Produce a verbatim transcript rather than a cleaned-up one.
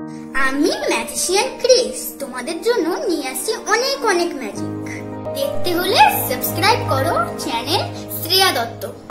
আমি magician Chris তোমাদের জন্য নিয়ে আসছি অনেক অনেক ম্যাজিক। দেখতে হলে সাবস্ক্রাইব করো চ্যানেল শ্রেয়া দত্ত।